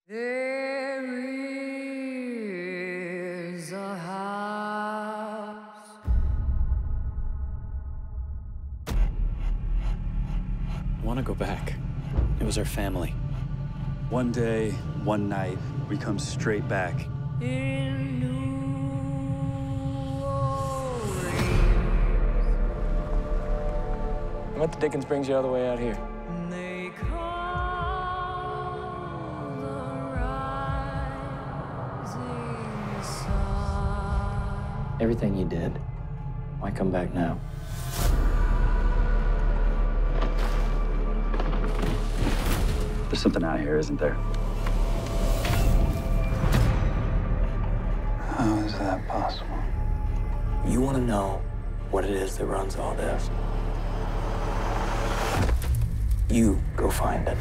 There is a house. I want to go back. It was our family. One day, one night, we come straight back. In New Orleans. What the dickens brings you all the way out here? They call the rising sun. Everything you did. Why come back now? There's something out here, isn't there? How is that possible? You want to know what it is that runs all this? You go find it.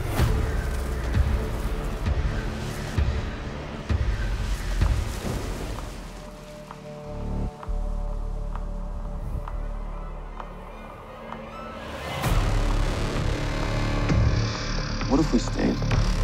What if we stayed?